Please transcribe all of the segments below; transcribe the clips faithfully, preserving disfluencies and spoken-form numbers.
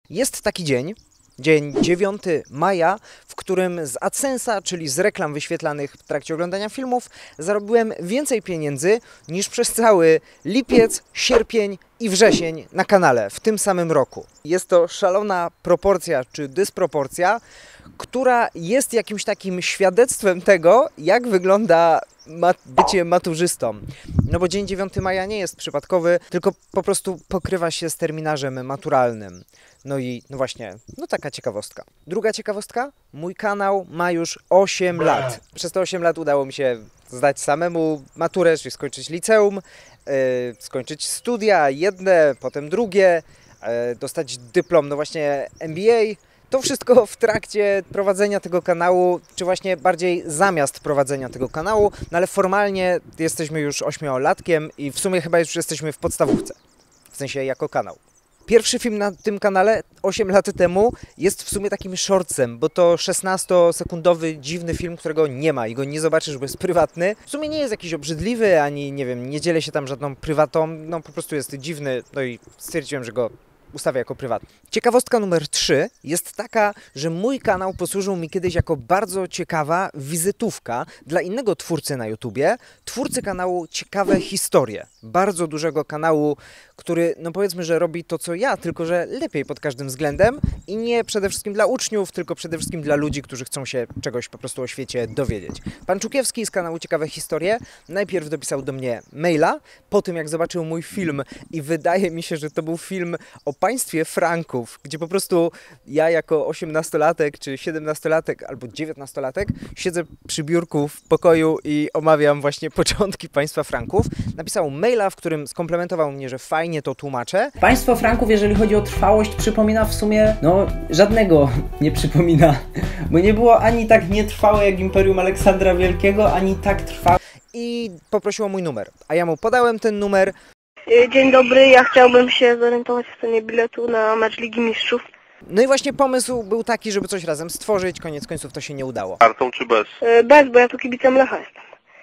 Jest taki dzień, dzień dziewiątego maja, w którym z AdSense'a, czyli z reklam wyświetlanych w trakcie oglądania filmów, zarobiłem więcej pieniędzy niż przez cały lipiec, sierpień i wrzesień na kanale w tym samym roku. Jest to szalona proporcja czy dysproporcja, która jest jakimś takim świadectwem tego, jak wygląda mat bycie maturzystą. No bo dzień dziewiątego maja nie jest przypadkowy, tylko po prostu pokrywa się z terminarzem maturalnym. No i no właśnie, no taka ciekawostka. Druga ciekawostka, mój kanał ma już osiem lat. Przez te osiem lat udało mi się zdać samemu maturę, czyli skończyć liceum, yy, skończyć studia, jedne, potem drugie, yy, dostać dyplom, no właśnie M B A. To wszystko w trakcie prowadzenia tego kanału, czy właśnie bardziej zamiast prowadzenia tego kanału, no ale formalnie jesteśmy już ośmiolatkiem i w sumie chyba już jesteśmy w podstawówce, w sensie jako kanał. Pierwszy film na tym kanale osiem lat temu jest w sumie takim shortsem, bo to szesnastosekundowy dziwny film, którego nie ma i go nie zobaczysz, bo jest prywatny. W sumie nie jest jakiś obrzydliwy, ani nie wiem, nie dzielę się tam żadną prywatą, no po prostu jest dziwny, no i stwierdziłem, że go ustawię jako prywatny. Ciekawostka numer trzy jest taka, że mój kanał posłużył mi kiedyś jako bardzo ciekawa wizytówka dla innego twórcy na YouTubie, twórcy kanału Ciekawe Historie. Bardzo dużego kanału, który, no powiedzmy, że robi to co ja, tylko że lepiej pod każdym względem i nie przede wszystkim dla uczniów, tylko przede wszystkim dla ludzi, którzy chcą się czegoś po prostu o świecie dowiedzieć. Pan Czukiewski z kanału Ciekawe Historie najpierw dopisał do mnie maila, po tym jak zobaczył mój film i wydaje mi się, że to był film o państwie Franków, gdzie po prostu ja jako osiemnastolatek, czy siedemnastolatek, albo dziewiętnastolatek siedzę przy biurku w pokoju i omawiam właśnie początki państwa Franków. Napisał maila, w którym skomplementował mnie, że fajnie to tłumaczę. Państwo Franków, jeżeli chodzi o trwałość, przypomina w sumie, no, żadnego nie przypomina, bo nie było ani tak nietrwałe jak Imperium Aleksandra Wielkiego, ani tak trwałe. I poprosił o mój numer, a ja mu podałem ten numer. Dzień dobry, ja chciałbym się zorientować w cenie biletu na mecz Ligi Mistrzów. No i właśnie pomysł był taki, żeby coś razem stworzyć, koniec końców to się nie udało. Kartą czy bez? Bez, bo ja tu kibicem Lecha jestem.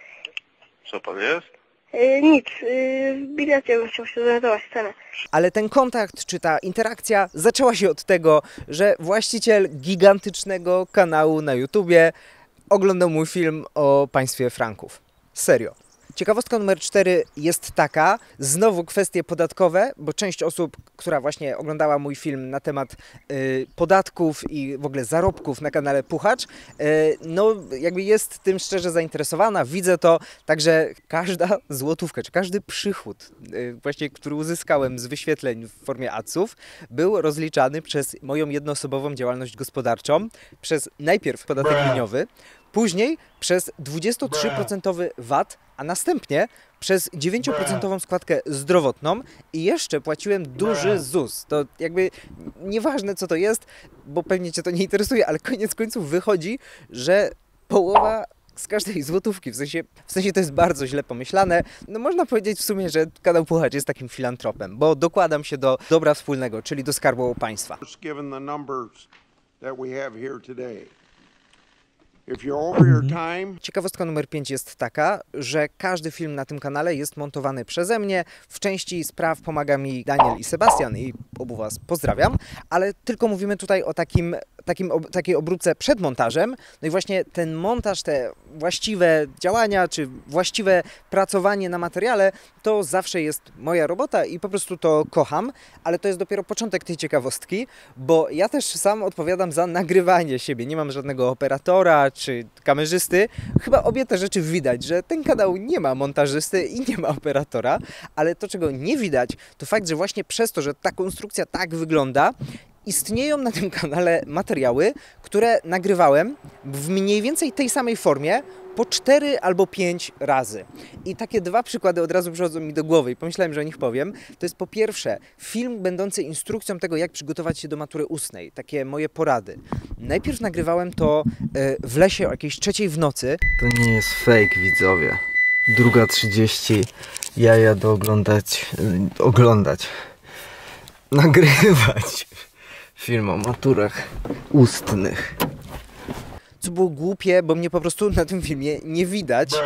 Co pan jest? Nic, w bilecie bym chciał się zorientować w cenę. Ale ten kontakt, czy ta interakcja zaczęła się od tego, że właściciel gigantycznego kanału na YouTubie oglądał mój film o państwie Franków. Serio. Ciekawostka numer cztery jest taka, znowu kwestie podatkowe, bo część osób, która właśnie oglądała mój film na temat y, podatków i w ogóle zarobków na kanale Puchacz, y, no jakby jest tym szczerze zainteresowana, widzę to, także każda złotówka, czy każdy przychód, y, właśnie który uzyskałem z wyświetleń w formie adsów, był rozliczany przez moją jednoosobową działalność gospodarczą, przez najpierw podatek liniowy, później przez dwudziestotrzy procent V A T, a następnie przez dziewięć procent składkę zdrowotną i jeszcze płaciłem duży ZUS. To jakby nieważne co to jest, bo pewnie Cię to nie interesuje, ale koniec końców wychodzi, że połowa z każdej złotówki, w sensie, w sensie to jest bardzo źle pomyślane. No można powiedzieć w sumie, że kanał Puchacz jest takim filantropem, bo dokładam się do dobra wspólnego, czyli do skarbu państwa. Ciekawostka numer pięć jest taka, że każdy film na tym kanale jest montowany przeze mnie. W części spraw pomaga mi Daniel i Sebastian i obu Was pozdrawiam, ale tylko mówimy tutaj o takim, takim, takiej obróbce przed montażem. No i właśnie ten montaż, te właściwe działania, czy właściwe pracowanie na materiale, to zawsze jest moja robota i po prostu to kocham, ale to jest dopiero początek tej ciekawostki, bo ja też sam odpowiadam za nagrywanie siebie. Nie mam żadnego operatora czy kamerzysty. Chyba obie te rzeczy widać, że ten kanał nie ma montażysty i nie ma operatora, ale to, czego nie widać, to fakt, że właśnie przez to, że ta konstrukcja tak wygląda, istnieją na tym kanale materiały, które nagrywałem w mniej więcej tej samej formie po cztery albo pięć razy. I takie dwa przykłady od razu przychodzą mi do głowy i pomyślałem, że o nich powiem. To jest po pierwsze film będący instrukcją tego, jak przygotować się do matury ustnej. Takie moje porady. Najpierw nagrywałem to w lesie o jakiejś trzeciej w nocy. To nie jest fake, widzowie. Druga trzydzieści. Ja jadę oglądać... oglądać. Nagrywać film o maturach ustnych. Co było głupie, bo mnie po prostu na tym filmie nie widać.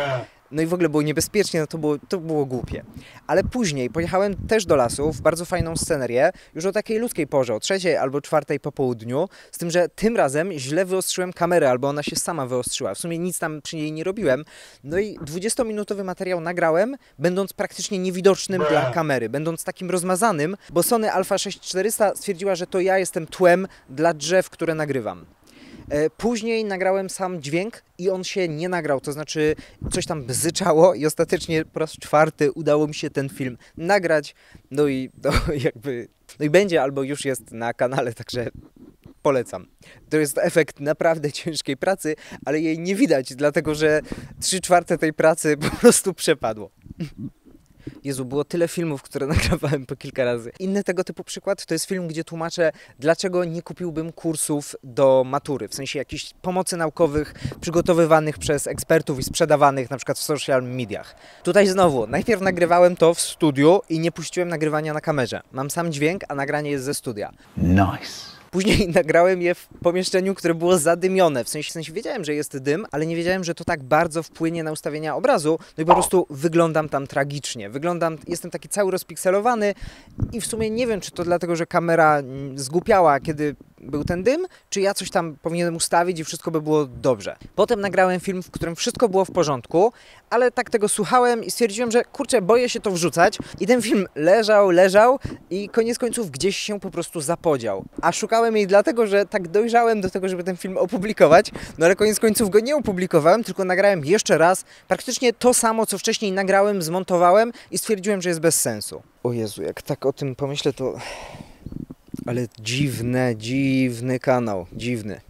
no i w ogóle było niebezpiecznie, no to było, to było głupie. Ale później pojechałem też do lasu w bardzo fajną scenerię, już o takiej ludzkiej porze, o trzeciej albo czwartej po południu, z tym, że tym razem źle wyostrzyłem kamerę, albo ona się sama wyostrzyła. W sumie nic tam przy niej nie robiłem. No i dwudziestominutowy materiał nagrałem, będąc praktycznie niewidocznym dla kamery, będąc takim rozmazanym, bo Sony Alpha sześć tysiące czterysta stwierdziła, że to ja jestem tłem dla drzew, które nagrywam. Później nagrałem sam dźwięk i on się nie nagrał, to znaczy coś tam bzyczało i ostatecznie po raz czwarty udało mi się ten film nagrać, no i no, jakby, no i będzie albo już jest na kanale, także polecam. To jest efekt naprawdę ciężkiej pracy, ale jej nie widać, dlatego że trzy czwarte tej pracy po prostu przepadło. Jezu, było tyle filmów, które nagrywałem po kilka razy. Inny tego typu przykład to jest film, gdzie tłumaczę, dlaczego nie kupiłbym kursów do matury, w sensie jakichś pomocy naukowych przygotowywanych przez ekspertów i sprzedawanych na przykład w social mediach. Tutaj znowu, najpierw nagrywałem to w studiu i nie puściłem nagrywania na kamerze. Mam sam dźwięk, a nagranie jest ze studia. Nice. Później nagrałem je w pomieszczeniu, które było zadymione. W sensie, w sensie wiedziałem, że jest dym, ale nie wiedziałem, że to tak bardzo wpłynie na ustawienia obrazu. No i po prostu wyglądam tam tragicznie. Wyglądam, jestem taki cały rozpikselowany i w sumie nie wiem, czy to dlatego, że kamera zgłupiała, kiedy był ten dym, czy ja coś tam powinienem ustawić i wszystko by było dobrze. Potem nagrałem film, w którym wszystko było w porządku, ale tak tego słuchałem i stwierdziłem, że kurczę, boję się to wrzucać. I ten film leżał, leżał i koniec końców gdzieś się po prostu zapodział. A szukałem jej dlatego, że tak dojrzałem do tego, żeby ten film opublikować, no ale koniec końców go nie opublikowałem, tylko nagrałem jeszcze raz praktycznie to samo, co wcześniej nagrałem, zmontowałem i stwierdziłem, że jest bez sensu. O Jezu, jak tak o tym pomyślę, to... Ale dziwne, dziwny kanał, dziwny.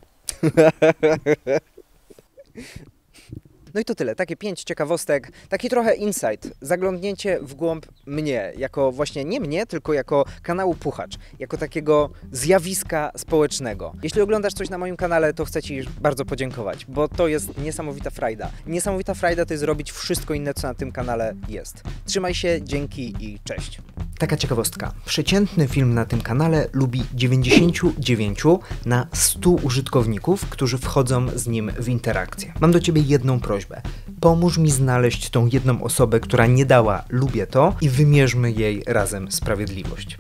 No i to tyle, takie pięć ciekawostek, taki trochę insight, zaglądnięcie w głąb mnie, jako właśnie nie mnie, tylko jako kanału Puchacz, jako takiego zjawiska społecznego. Jeśli oglądasz coś na moim kanale, to chcę Ci bardzo podziękować, bo to jest niesamowita frajda. Niesamowita frajda to jest robić wszystko inne, co na tym kanale jest. Trzymaj się, dzięki i cześć. Taka ciekawostka. Przeciętny film na tym kanale lubi dziewięćdziesięciu dziewięciu na stu użytkowników, którzy wchodzą z nim w interakcję. Mam do Ciebie jedną prośbę. Pomóż mi znaleźć tą jedną osobę, która nie dała lubię to i wymierzmy jej razem sprawiedliwość.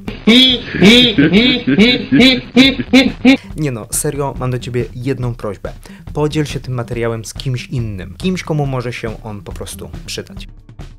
Nie no, serio, mam do Ciebie jedną prośbę. Podziel się tym materiałem z kimś innym. Kimś, komu może się on po prostu przydać.